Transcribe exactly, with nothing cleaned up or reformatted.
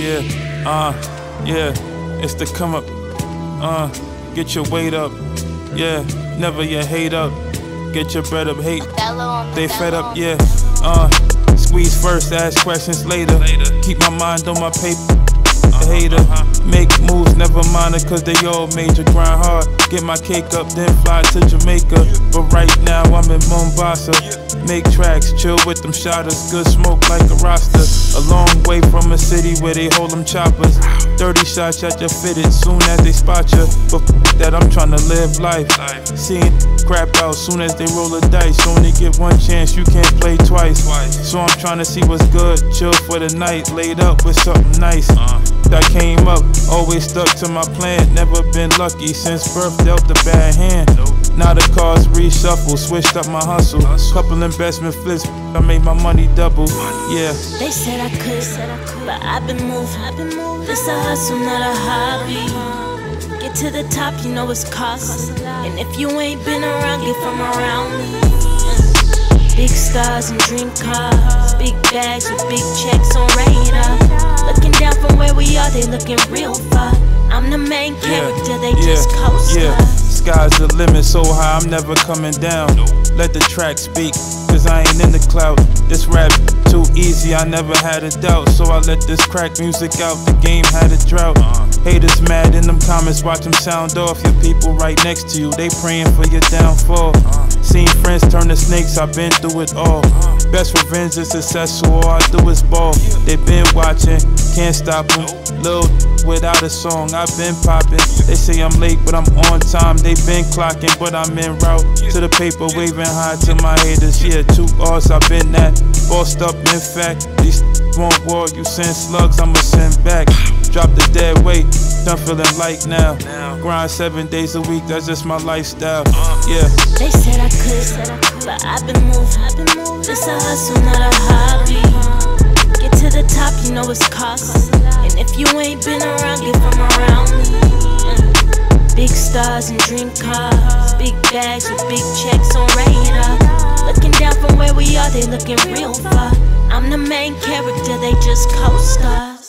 Yeah, uh, yeah, it's the come up. Uh, get your weight up. Yeah, never your hate up. Get your bread up, hate. They fed up, yeah. Uh, squeeze first, ask questions later. Keep my mind on my paper. A hater, make moves, never mind it, cause they all major. Grind hard, get my cake up, then fly to Jamaica. But right now I'm in Mombasa. Make tracks, chill with them shotters. Good smoke like a roster. A long way from a city where they hold them choppers. thirty shots at your fitted soon as they spot you. But f that, I'm tryna live life. Seeing crap out soon as they roll the dice. Only get one chance, you can't play twice. So I'm tryna see what's good, chill for the night. Laid up with something nice. I came up, always stuck to my plan. Never been lucky since birth, dealt a bad hand. Now the cards reshuffle, switched up my hustle. Couple investment flips, I made my money double. Yeah. They said I could, but I've been moving. This a hustle, not a hobby. Get to the top, you know it's costly. And if you ain't been around, get from around me. Big stars and dream cars, big bags with big checks on radar. Looking down from where we are, they looking real far. I'm the main character, they yeah, just co-star. Yeah, sky's the limit, so high, I'm never coming down. Let the track speak, cause I ain't in the clout. This rap too easy, I never had a doubt. So I let this crack music out, the game had a drought. Haters mad in them comments, watch them sound off. Your people right next to you, they praying for your downfall. Seen friends turn to snakes, I've been through it all. Best revenge is success, so all I do is ball. They been watching, can't stop them. Lil' without a song, I've been popping. They say I'm late, but I'm on time. They been clocking, but I'm en route to the paper, waving high to my haters. Yeah, two R's, I've been that. Bossed up, in fact. These won't war, you send slugs, I'ma send back. Drop the dead weight, done feeling light now. Grind seven days a week, that's just my lifestyle. Yeah. They said I could, but I've been moving. This a hustle, not a hobby. Get to the top, you know it's costly. And if you ain't been around, get from around me. Big stars and dream cars, big bags with big checks on radar. Looking down from where we are, they looking real far. I'm the main character, they just co-star.